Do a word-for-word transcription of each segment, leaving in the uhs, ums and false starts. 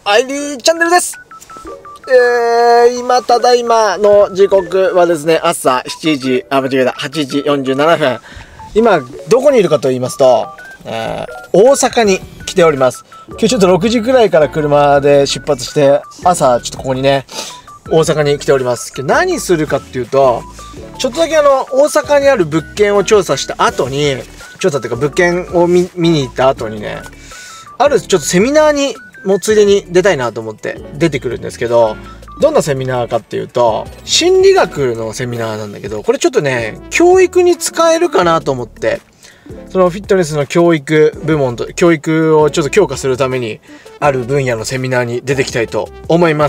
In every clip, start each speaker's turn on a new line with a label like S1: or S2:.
S1: アイリーチャンネルです。えー、今、ただいまの時刻はですね、朝しちじ、あ、間違えた、はちじよんじゅうななふん。今、どこにいるかと言いますと、えー、大阪に来ております。今日ちょっとろくじぐらいから車で出発して、朝、ちょっとここにね、大阪に来ております。今日何するかっていうと、ちょっとだけあの、大阪にある物件を調査した後に、調査っていうか物件を 見, 見に行った後にね、あるちょっとセミナーにもうついでに出たいなと思って出てくるんですけど、どんなセミナーかっていうと、心理学のセミナーなんだけど、これちょっとね、教育に使えるかなと思って、そのフィットネスの教育部門と、教育をちょっと強化するために、ある分野のセミナーに出てきたいと思います。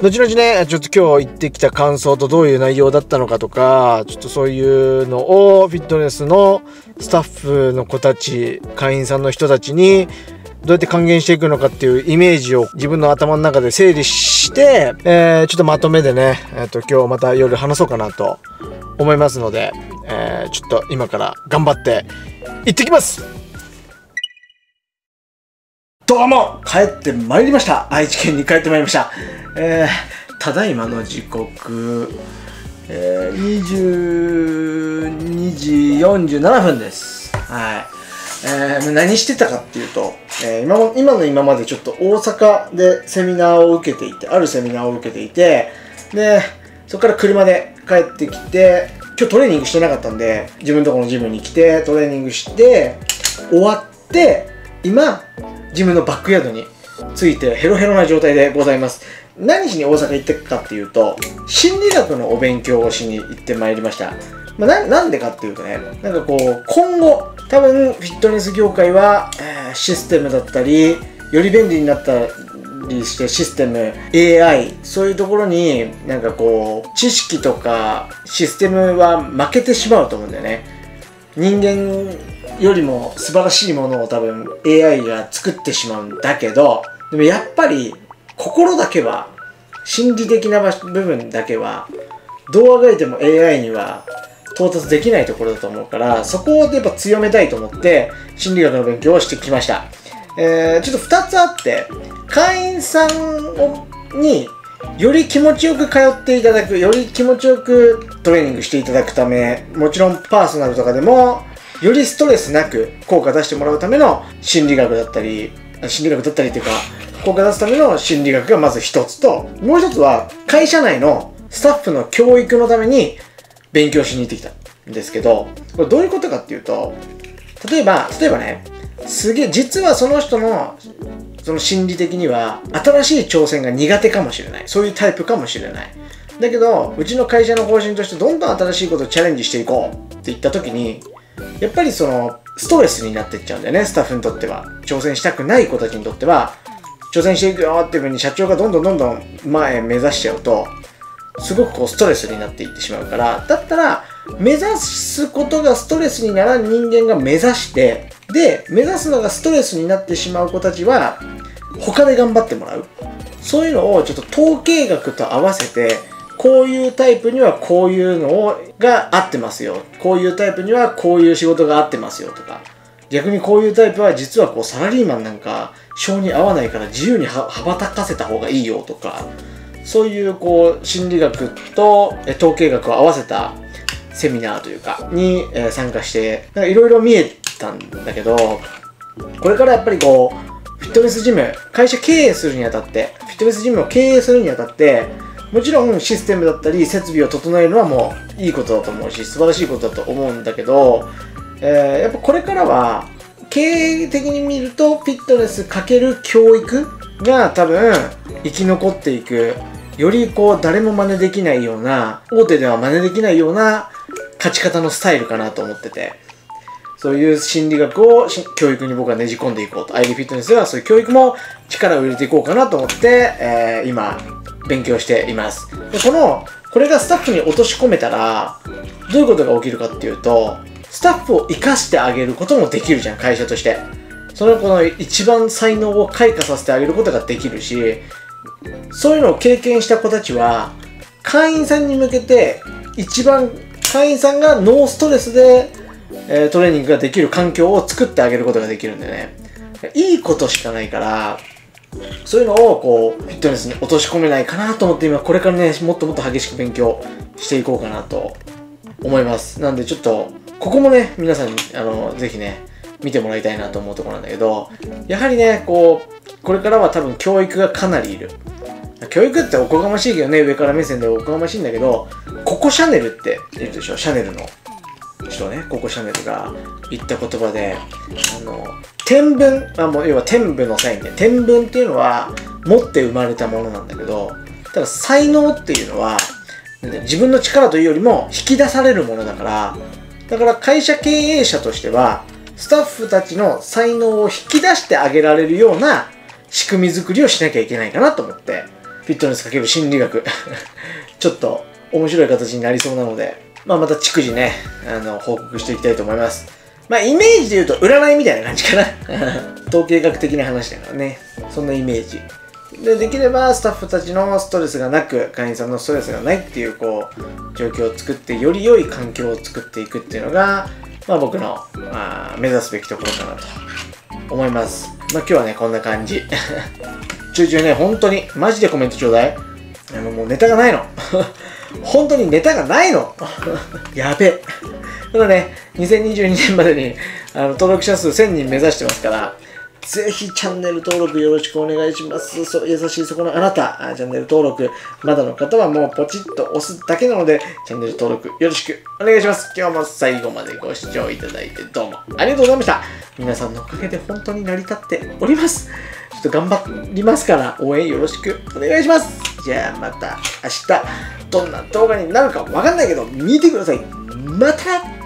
S1: 後々ね、ちょっと今日行ってきた感想とどういう内容だったのかとか、ちょっとそういうのをフィットネスのスタッフの子たち、会員さんの人たちに、どうやって還元していくのかっていうイメージを自分の頭の中で整理して、えー、ちょっとまとめでね、えっと、今日また夜話そうかなと思いますので、えー、ちょっと今から頑張って行ってきます。どうも帰ってまいりました。愛知県に帰ってまいりました。えー、ただいまの時刻、えー、にじゅうにじよんじゅうななふんです。はい。えー、何してたかっていうと、えー、今も今の今までちょっと大阪でセミナーを受けていて、あるセミナーを受けていて、で、そこから車で帰ってきて、今日トレーニングしてなかったんで、自分のところのジムに来て、トレーニングして、終わって、今、ジムのバックヤードに着いてヘロヘロな状態でございます。何しに大阪行ってかっていうと、心理学のお勉強をしに行ってまいりました。まあ、な, なんでかっていうとね、なんかこう、今後、多分フィットネス業界は、えー、システムだったり、より便利になったりしてシステム、エーアイ、そういうところになんかこう、知識とかシステムは負けてしまうと思うんだよね。人間よりも素晴らしいものを多分 エーアイ が作ってしまうんだけど、でもやっぱり心だけは、心理的な部分だけは、どうあがいても エーアイ には到達できないところだと思うから、そこをやっぱ強めたいと思って心理学の勉強をしてきました。えー、ちょっとふたつあって、会員さんをにより気持ちよく通っていただく、より気持ちよくトレーニングしていただくため、もちろんパーソナルとかでもよりストレスなく効果出してもらうための心理学だったり、心理学だったりっていうか、効果出すための心理学がまず一つと、もう一つは会社内のスタッフの教育のために勉強しに行ってきたんですけど、これどういうことかっていうと、例えば、例えばね、すげえ、実はその人の、その心理的には、新しい挑戦が苦手かもしれない。そういうタイプかもしれない。だけど、うちの会社の方針として、どんどん新しいことをチャレンジしていこうって言った時に、やっぱりその、ストレスになっていっちゃうんだよね、スタッフにとっては。挑戦したくない子たちにとっては、挑戦していくよっていう風に社長がどんどんどんどん前目指しちゃうと、すごくこうストレスになっていってしまうから、だったら目指すことがストレスにならん人間が目指して、で、目指すのがストレスになってしまう子たちは他で頑張ってもらう。そういうのをちょっと統計学と合わせて、こういうタイプにはこういうのをが合ってますよ。こういうタイプにはこういう仕事が合ってますよとか。逆にこういうタイプは実はこうサラリーマンなんか性に合わないから自由に羽ばたかせた方がいいよとか。そういうこう心理学と統計学を合わせたセミナーというかに参加していろいろ見えたんだけど、これからやっぱりこうフィットネスジム、会社経営するにあたって、フィットネスジムを経営するにあたって、もちろんシステムだったり設備を整えるのはもういいことだと思うし、素晴らしいことだと思うんだけど、えー、やっぱこれからは経営的に見るとフィットネス×教育が多分生き残っていく、よりこう誰も真似できないような、大手では真似できないような勝ち方のスタイルかなと思ってて、そういう心理学を教育に僕はねじ込んでいこうと。アイリーフィットネスではそういう教育も力を入れていこうかなと思って、えー、今勉強しています。で、この、これがスタッフに落とし込めたら、どういうことが起きるかっていうと、スタッフを活かしてあげることもできるじゃん、会社として。その子の一番才能を開花させてあげることができるし、そういうのを経験した子たちは、会員さんに向けて、一番会員さんがノーストレスで、えー、トレーニングができる環境を作ってあげることができるんでね。いいことしかないから、 そういうのをこうフィットネスに落とし込めないかなと思って、今これからねもっともっと激しく勉強していこうかなと思います。なんでちょっとここもね皆さんにあのぜひね見てもらいたいなと思うところなんだけど、やはりねこうこれからは多分教育がかなりいる。教育っておこがましいけどね、上から目線でおこがましいんだけど、ココシャネルっているでしょ、シャネルの人ね、ココシャネルが言った言葉で、あの天分、あもう要は天部のサインで、天分っていうのは持って生まれたものなんだけど、ただ才能っていうのは自分の力というよりも引き出されるものだから、だから会社経営者としてはスタッフたちの才能を引き出してあげられるような仕組み作りをしなきゃいけないかなと思って、フィットネス×心理学ちょっと面白い形になりそうなので、まあ、また逐次ねあの報告していきたいと思います。まあイメージで言うと占いみたいな感じかな統計学的な話だからね、そんなイメージで、できればスタッフたちのストレスがなく、会員さんのストレスがないっていうこう状況を作って、より良い環境を作っていくっていうのが、まあ、僕の、まあ、目指すべきところかなと思います。まあ今日はねこんな感じちょいちょいね本当にマジでコメントちょうだい。あのもうネタがないの本当にネタがないのやべえ。ただねにせんにじゅうにねんまでにあの登録者数せんにん目指してますから、ぜひチャンネル登録よろしくお願いします。そ優しいそこのあなた、チャンネル登録まだの方はもうポチッと押すだけなので、チャンネル登録よろしくお願いします。今日も最後までご視聴いただいてどうもありがとうございました。皆さんのおかげで本当に成り立っております。ちょっと頑張りますから応援よろしくお願いします。じゃあまた明日どんな動画になるかわかんないけど見てください。また